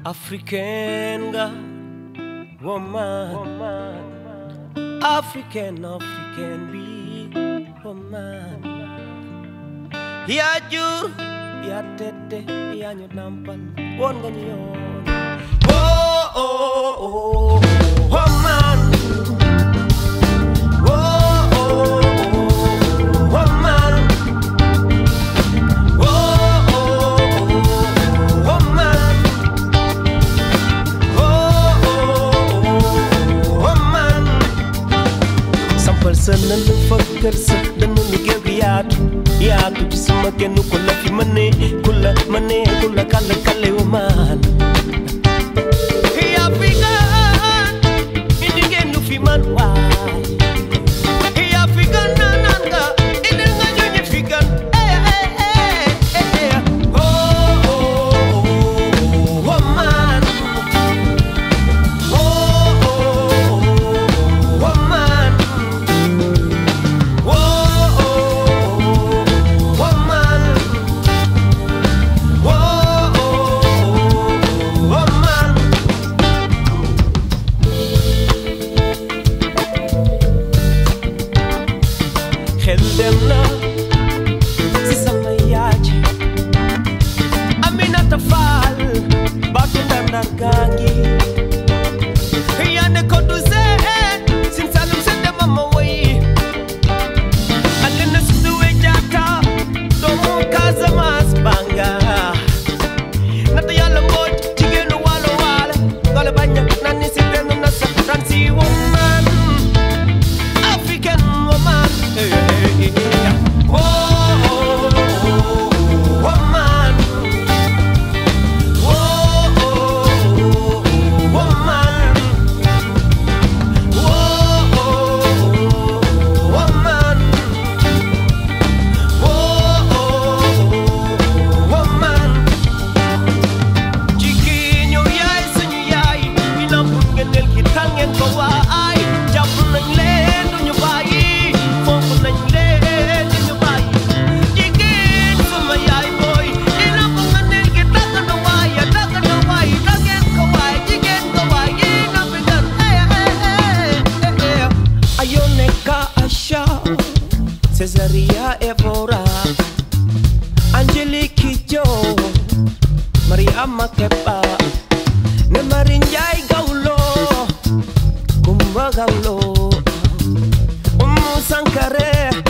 African girl, woman, African big woman. Ya jur, ya tete, ya nyonampal, won ganyon. Oh, oh, oh, woman. Sanan fakar sa dan nigel yaatu ci sama kenn ko la fi mané kula kala kala woman ya Africa indi genn fi man waay ya Africa nananga indi nga ñu fi kan woman Demna si sama yaaji Aminata Fall batu ndam ndar gangi yane ko du seet sin salum se dem ma woy alena sudu we jata doomu Casamance banga nata yalla mbooj jigéenu walo wala gole baña nani si tenu na sa tan si woman African woman Cesaria Evora Angelique Jo Maria Makepa Ne Marinjai Gaulo Kumba Gaulo Sankare